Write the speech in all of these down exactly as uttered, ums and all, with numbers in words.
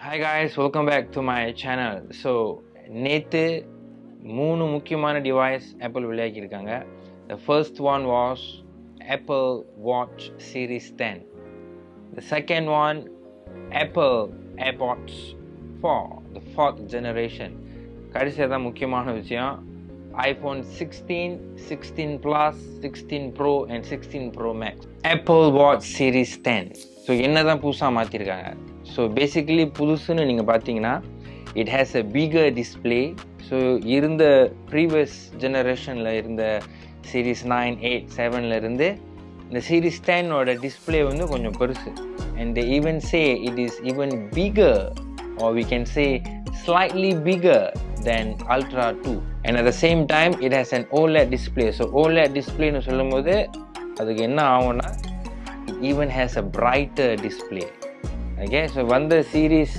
Hi guys, welcome back to my channel. So, நேத்து மூணு முக்கியமான டிவைஸ் Apple விளையாக்கியிருக்காங்க. The first one was Apple Watch Series ten. The second one, Apple AirPods four, the fourth generation. கடைசியாக தான் முக்கியமான விஷயம், iPhone sixteen, sixteen Plus, sixteen Pro and sixteen Pro Max. Apple Watch Series ten. So என்ன தான் புதுசாக மாற்றிருக்காங்க. So basically புதுசுன்னு நீங்கள் பார்த்தீங்கன்னா it has a bigger display. So இருந்த ப்ரீவியஸ் ஜெனரேஷனில் இருந்த சீரீஸ் நைன் எயிட் செவனில் இருந்து இந்த சீரீஸ் டென்னோட டிஸ்பிளே வந்து கொஞ்சம் பெருசு. And they even say it is even bigger or we can say slightly bigger than Ultra two, and at the same time it has an OLED display. So OLED display nu சொல்லும்போது அதுக்கு என்ன ஆகும்னா it even has a brighter display. Okay, so வந்த series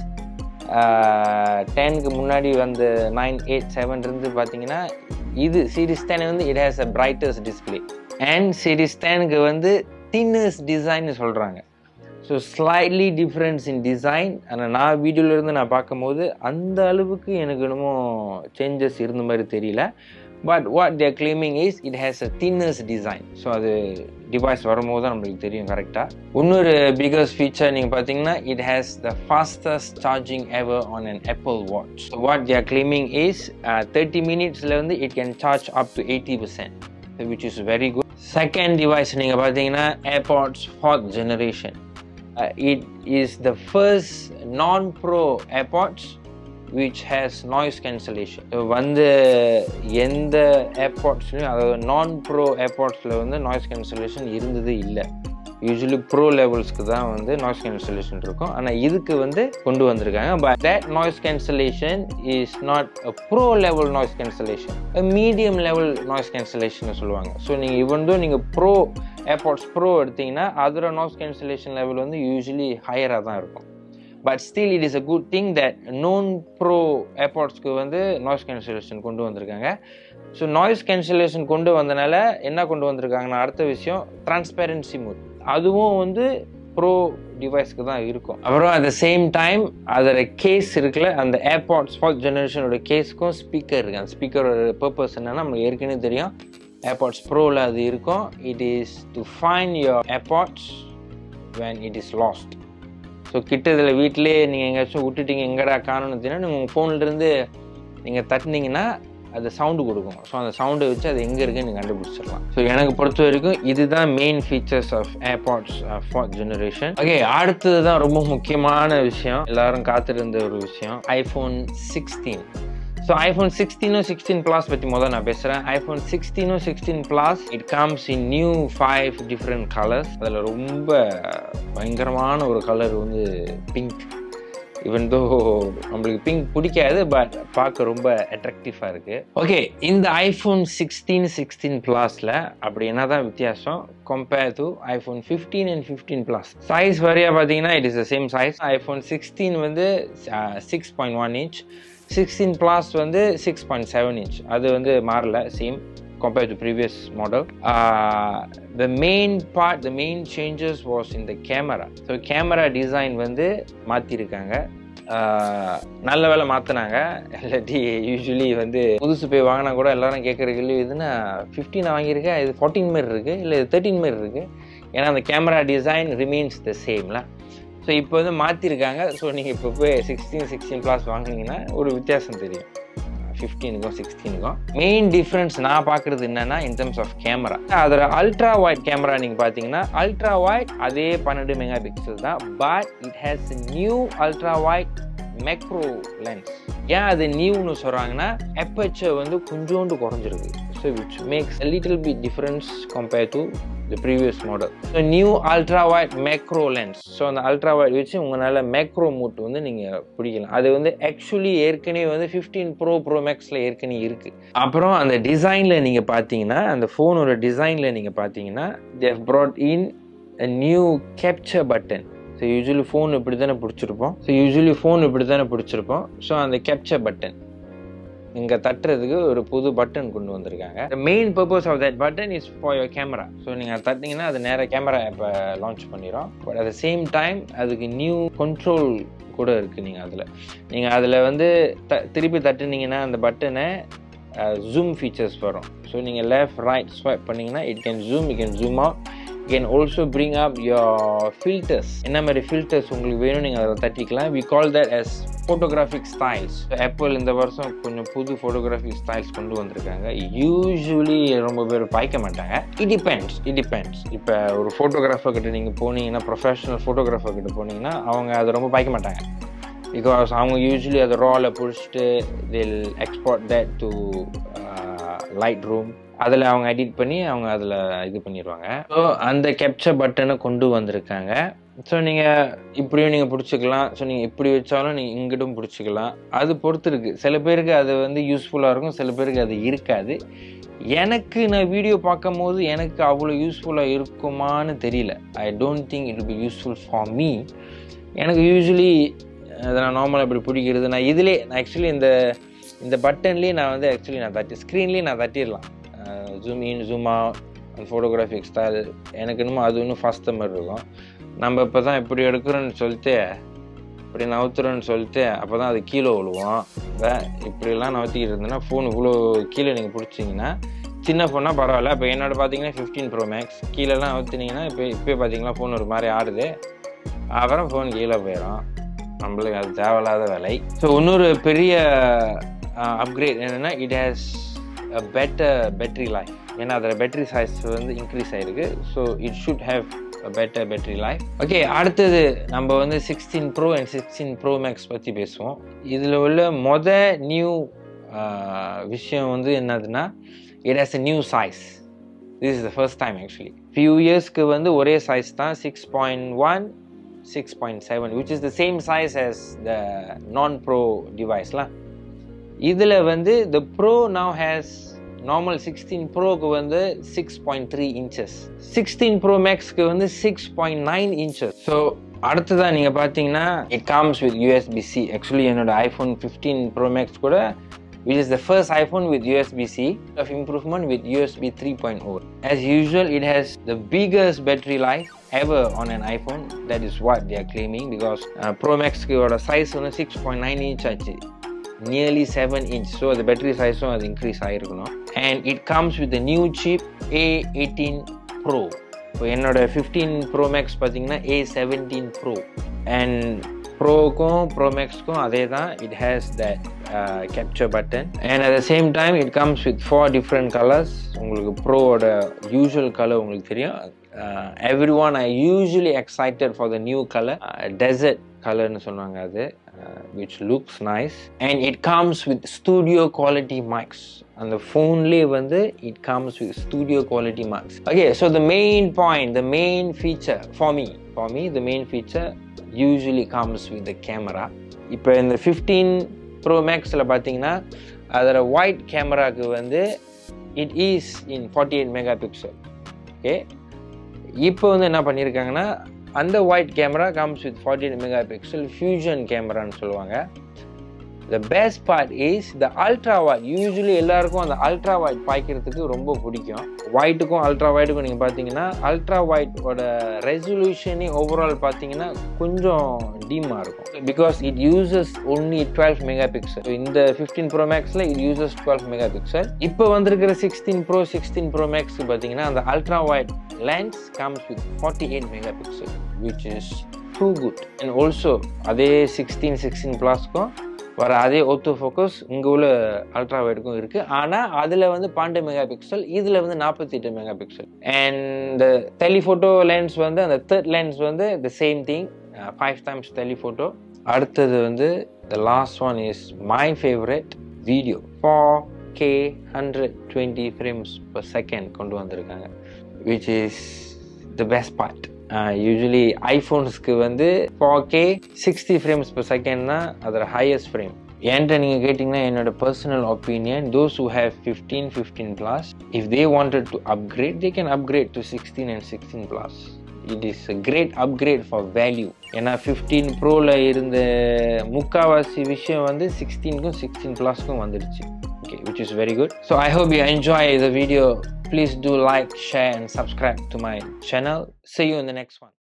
டென்க்கு முன்னாடி வந்த nine eight seven இருந்து பார்த்தீங்கன்னா இது சீரீஸ் டென் வந்து it has a brightest display, and series டென்க்கு வந்து thinnest design சொல்கிறாங்க. So slightly difference in design. ஆனால் நான் வீடியோவிலேருந்து நான் பார்க்கும்போது அந்த அளவுக்கு எனக்கு என்னமோ சேஞ்சஸ் இருந்த மாதிரி தெரியல. But what they're claiming is it has a thinness design. So அது டிவைஸ் வரும்போது தான் நம்மளுக்கு தெரியும் கரெக்டாக. இன்னொரு பிகஸ்ட் ஃபீச்சர் நீங்கள் பார்த்தீங்கன்னா it has the fastest charging ever on an Apple Watch. So what they're claiming is thirty மினிட்ஸில் வந்து it can charge up to eighty percent, which is very good. Second device நீங்கள் பார்த்தீங்கன்னா AirPods fourth generation. Uh, it is the first non-pro AirPods which has noise cancellation. So வந்து எந்த ஏர்பாட்ஸ்லையும், அதாவது நான் bro ஏர்பாட்ஸில் வந்து noise cancellation இருந்தது இல்லை. Usually bro லெவல்ஸ்க்கு தான் வந்து நாய்ஸ் கேன்சலேஷன் இருக்கும், ஆனால் இதுக்கு வந்து கொண்டு வந்திருக்காங்க. But that noise cancellation is not a pro level noise cancellation, a medium level noise cancellation சொல்லுவாங்க. ஸோ நீங்கள் இவன் தான் நீங்கள் ப்ரோ ஏர்பாட்ஸ் ப்ரோ எடுத்தீங்கன்னா அதோட நாய்ஸ் கேன்சலேஷன் லெவல் வந்து யூஸ்வலி ஹையராக தான் இருக்கும். But still it is a good thing that non pro ஏர்பாட்ஸ்க்கு வந்து நாய்ஸ் கேன்சலேஷன் கொண்டு வந்திருக்காங்க. ஸோ நாய்ஸ் கேன்சலேஷன் கொண்டு வந்தனால என்ன கொண்டு வந்திருக்காங்கன்னா அடுத்த விஷயம் டிரான்ஸ்பேரன்சி மோட். அதுவும் வந்து ப்ரோ டிவைஸ்க்கு தான் இருக்கும். அப்புறம் அட் த சேம் டைம் அதோட கேஸ் இருக்குல்ல, அந்த ஏர்பாட்ஸ் ஃபோர்த் ஜெனரேஷனோட கேஸ்க்கும் ஸ்பீக்கர் இருக்குது. அந்த ஸ்பீக்கரோட பர்பஸ் என்னன்னா நம்மளுக்கு ஏற்கனவே தெரியும், ஏர்பாட்ஸ் ப்ரோவில் அது இருக்கும். It is to find your AirPods when it is lost. So கிட்டதில் வீட்டிலே நீங்கள் எங்கேயாச்சும் விட்டுட்டீங்க, எங்கடா காணணும் தெரியும், நீங்கள் உங்கள் ஃபோன்லேருந்து நீங்கள் தட்டினீங்கன்னா அது சவுண்டு கொடுக்கும். ஸோ அந்த சவுண்டை வச்சு அது எங்கே இருக்குன்னு நீங்கள் கண்டுபிடிச்சிடலாம். ஸோ எனக்கு பொறுத்த வரைக்கும் இதுதான் main features of AirPods fourth generation. Okay, அடுத்தது தான் ரொம்ப முக்கியமான விஷயம், எல்லாரும் காத்திருந்த ஒரு விஷயம், ஐஃபோன் சிக்ஸ்டீன். ஸோ ஐஃபோன் சிக்ஸ்டீனும் சிக்ஸ்டீன் ப்ளஸ் பற்றி முதல் நான் பேசுகிறேன். ஐஃபோன் சிக்ஸ்டீனும் sixteen plus it comes in new five different colours. அதில் ரொம்ப பயங்கரமான ஒரு கலர் வந்து பிங்க். ஈவன் தோ நம்மளுக்கு பிங்க் பிடிக்காது, பட் பார்க்க ரொம்ப அட்ராக்டிவாக இருக்குது. ஓகே, இந்த ஐஃபோன் சிக்ஸ்டீன் சிக்ஸ்டீன் ப்ளஸில் அப்படி என்ன தான் வித்தியாசம் compare to iPhone fifteen and fifteen plus? Size வரையா பார்த்தீங்கன்னா it is the same size. IPhone sixteen வந்து six point one inch, sixteen plus வந்து சிக்ஸ் பாயிண்ட் செவன் இன்ச். அது வந்து மாறல, same compared to previous model. Uh, the main part, the main changes was in the camera. So camera design வந்து மாற்றிருக்காங்க. நல்ல வேலை மாற்றினாங்க. இல்லாட்டி யூஸ்வலி வந்து புதுசு போய் வாங்கினா கூட எல்லாரும் கேட்குற கேள்வி இதுன்னா ஃபிஃப்டீன் வாங்கியிருக்கேன், இது ஃபோர்டீன் மாரி இருக்குது, இல்லை இது தேர்ட்டின் மாரி இருக்குது. ஏன்னா அந்த கேமரா டிசைன் ரிமைன்ஸ் த சேம்ல. ஸோ இப்போ வந்து மாற்றிருக்காங்க. ஸோ நீங்கள் இப்போ போய் சிக்ஸ்டீன் சிக்ஸ்டீன் ப்ளஸ் வாங்கினீங்கன்னா ஒரு வித்தியாசம் தெரியும் ஃபிஃப்டீனுக்கும் சிக்ஸ்டீனுக்கும். மெயின் டிஃப்ரென்ஸ் நான் பார்க்குறது என்னன்னா இன் டர்ம்ஸ் ஆஃப் கேமரா, அதில் அல்ட்ரா வைட் கேமரா நீங்கள் பார்த்தீங்கன்னா அல்ட்ரா வைட் அதே பன்னெண்டு மெகா பிக்சல் தான், but it has new ultra wide macro lens. ஏன் அது நியூன்னு சொல்கிறாங்கன்னா அப்பேச்சர் வந்து கொஞ்சோண்டு குறைஞ்சிருக்கு. So which makes a little bit difference compared to the previous model. So new ultra wide macro lens. So அந்த அல்ட்ரா வைட் வச்சு உங்களால் மேக்ரோ மோட் வந்து நீங்கள் பிடிக்கலாம். அது வந்து ஆக்சுவலி ஏற்கனவே வந்து ஃபிஃப்டீன் ப்ரோ ப்ரோ மேக்ஸில் ஏற்கனவே இருக்குது. அப்புறம் அந்த டிசைனில் நீங்கள் பார்த்தீங்கன்னா, அந்த ஃபோனோட டிசைனில் நீங்கள் பார்த்தீங்கன்னா they have brought in a new capture button. So usually phone இப்படி தானே பிடிச்சிருப்போம். ஸோ யூஸ்வலி ஃபோன் இப்படி தானே பிடிச்சிருப்போம். ஸோ அந்த கேப்சர் பட்டன் இங்கே தட்டுறதுக்கு ஒரு புது பட்டன் கொண்டு வந்திருக்காங்க. The main purpose of that button is for your camera. So நீங்கள் தட்டிங்கன்னா அது நேராக கேமரா இப்போ லான்ச் பண்ணிடும். But at the same time அதுக்கு நியூ கண்ட்ரோல் கூட இருக்குது. நீங்கள் அதில் நீங்கள் அதில் வந்து த திருப்பி தட்டுனீங்கன்னா அந்த பட்டனை ஜூம் ஃபீச்சர்ஸ் வரும். ஸோ நீங்கள் லெஃப்ட் ரைட் ஸ்வைப் பண்ணிங்கன்னா it can zoom, it can zoom out. You can also bring up your filters. என்ன மாதிரி ஃபில்டர்ஸ் உங்களுக்கு வேணும் நீங்கள் அதை தட்டிக்கலாம். We call that as photographic styles. Apple இந்த வருஷம் கொஞ்சம் புது photographic styles கொண்டு வந்திருக்காங்க. யூஸ்வலி ரொம்ப பேர் பாய்க்க மாட்டாங்க. இட் டிபெண்ட்ஸ் இட் டிபெண்ட்ஸ் இப்போ ஒரு ஃபோட்டோகிராஃபர் கிட்ட நீங்கள் போனீங்கன்னா, ப்ரொஃபஷனல் ஃபோட்டோகிராஃபர் கிட்ட போனீங்கன்னா அவங்க அதை ரொம்ப பாய்க்க மாட்டாங்க. பிகாஸ் அவங்க யூஸ்வலி அதை ராவில் பிடிச்சிட்டு they'll export that to uh, Lightroom. அதில் அவங்க எடிட் பண்ணி அவங்க அதில் இது பண்ணிடுவாங்க. ஸோ அந்த கேப்சர் பட்டனை கொண்டு வந்திருக்காங்க. ஸோ நீங்கள் இப்படியும் நீங்கள் பிடிச்சிக்கலாம். ஸோ நீங்கள் இப்படி வச்சாலும் நீங்கள் இங்கிட்டும் பிடிச்சிக்கலாம். அது பொறுத்து இருக்குது. சில பேருக்கு அது வந்து யூஸ்ஃபுல்லாக இருக்கும், சில பேருக்கு அது இருக்காது. எனக்கு நான் வீடியோ பார்க்கும் போது எனக்கு அவ்வளோ யூஸ்ஃபுல்லாக இருக்குமான்னு தெரியல. I don't think it will be useful for me. எனக்கு யூஸ்வலி அதை நான் நார்மலாக இப்படி பிடிக்கிறது நான் இதிலே நான் ஆக்சுவலி இந்த இந்த பட்டன்லேயே நான் வந்து ஆக்சுவலி நான் தட்டி ஸ்க்ரீன்லேயே நான் தட்டிடலாம். Zoom in zoom out photographic style எனக்கு இன்னும் அது இன்னும் ஃபாஸ்ட்டாக மாதிரி இருக்கும். நம்ம இப்போ தான் இப்படி எடுக்கிறோன்னு சொல்லிட்டு இப்படி நவுத்துறோன்னு சொல்லிட்டு அப்போ தான் அது கீழே விழுவோம். இப்படிலாம் நவுத்திக்கிட்டு இருந்தேன்னா ஃபோன் இவ்வளோ கீழே நீங்கள் பிடிச்சிங்கன்னா சின்ன ஃபோனாக பரவாயில்ல. இப்போ என்னோட பார்த்தீங்கன்னா ஃபிஃப்டீன் ப்ரோ மேக்ஸ் கீழெல்லாம் நவுத்தினீங்கன்னா இப்போ இப்போ பார்த்தீங்கன்னா ஃபோன் ஒரு மாதிரி ஆடுது. அப்புறம் ஃபோன் கீழே போயிடும். நம்மளுக்கு அது தேவையில்லாத வேலை. ஸோ இன்னொரு பெரிய அப்கிரேட் என்னென்னா it has a better battery life. ஏன்னா அதில் பேட்டரி சைஸ் வந்து இன்க்ரீஸ் ஆகிருக்கு. So it should have a better battery life. Okay, அடுத்தது நம்ம வந்து sixteen pro and sixteen pro max பற்றி பேசுவோம். இதில் உள்ள மொதல் நியூ விஷயம் வந்து என்னதுன்னா it has a new size. This is the first time actually. Few yearsக்கு வந்து ஒரே சைஸ் தான், six point one six point seven which is the same size as the non-pro device lah. இதில் வந்து the Pro now has normal sixteen ப்ரோக்கு வந்து six point three inches, sixteen pro மேக்ஸ்க்கு வந்து six point nine inches. So அடுத்ததான் நீங்கள் பார்த்தீங்கன்னா it comes with U S B C. Actually என்னோட ஐஃபோன் ஃபிஃப்டீன் ப்ரோ மேக்ஸ் கூட which is the first iPhone with U S B C of improvement with U S B three point oh. As usual, it has the biggest battery life ever on an iPhone. That is what they are claiming because uh, Pro Max oda size on six point nine inch ஆச்சு, nearly seven inch. So the battery size has increased ஆயிருக்கணும். And it comes with the new chip A eighteen Pro. So என்னோட fifteen Pro Max பார்த்தீங்கன்னா A seventeen Pro and Pro-க்கும் Pro Max-க்கும் அதே தான். It has that uh, capture button and at the same time it comes with four different colors. உங்களுக்கு Pro-ஓட usual color உங்களுக்கு தெரியும். Uh, everyone are usually excited for the new color, uh, desert color னு சொல்லுவாங்க அது, uh, which looks nice and it comes with studio quality mics. And the phone lay வந்து it comes with studio quality mics. Okay, so the main point, the main feature for me, for me the main feature usually comes with the camera. இப்போ இந்த fifteen Pro Max-ல பார்த்தீங்கன்னா அதோட white கேமராக்கு வந்து it is in forty-eight megapixel. ஓகே, இப்போ வந்து என்ன பண்ணியிருக்காங்கன்னா அந்த wide camera comes with forty-eight megapixel fusion கேமரான்னு சொல்லுவாங்க. The best part is the ultra wide. Usually எல்லாருக்கும் அந்த ultra wide பாய்க்கிறதுக்கு ரொம்ப பிடிக்கும். வைட்டுக்கும் அல்ட்ரா வைடுக்கும் நீங்கள் பார்த்தீங்கன்னா அல்ட்ரா வைடோட ரெசல்யூஷனே ஓவரால் பார்த்தீங்கன்னா கொஞ்சம் டீமாக இருக்கும் because it uses only twelve megapixel. இந்த ஃபிஃப்டீன் ப்ரோ மேக்ஸில் it uses twelve megapixel. இப்போ வந்திருக்கிற சிக்ஸ்டீன் ப்ரோ சிக்ஸ்டீன் ப்ரோ மேக்ஸ்க்கு பார்த்தீங்கன்னா அந்த ultra wide lens comes with forty eight megapixel which is too good. And also அதே sixteen சிக்ஸ்டீன் ப்ளஸ்க்கும் வர அதே ஆட்டோ ஃபோக்கஸ் இங்கே உள்ள அல்ட்ரா வைடுக்கும் இருக்குது. ஆனால் அதில் வந்து பன்னெண்டு மெகா பிக்சல், இதில் வந்து நாற்பத்தி எட்டு megapixel. And telephoto lens வந்து அந்த தேர்ட் லென்ஸ் வந்து the same thing, five times telephoto. அடுத்தது வந்து the last one is my favourite, video. Four K hundred twenty frames per second கொண்டு வந்திருக்காங்க which is the best part. Usually ஐஃபோன்ஸ்க்கு வந்து four K sixty frames per செகண்ட்னா அதோட highest frame. என்கிட்ட நீங்கள் கேட்டிங்கன்னா என்னோட personal opinion, those who have fifteen fifteen plus, if they wanted to upgrade they can upgrade to sixteen and sixteen plus. it is a great upgrade for value. ஏன்னா fifteen ப்ரோவில் இருந்த முக்காவாசி விஷயம் வந்து சிக்ஸ்டீனுக்கும் சிக்ஸ்டீன் ப்ளஸ்க்கும் வந்துடுச்சு. Okay, which is very good. So I hope you enjoy the video. Please do like, share and subscribe to my channel. See you in the next one.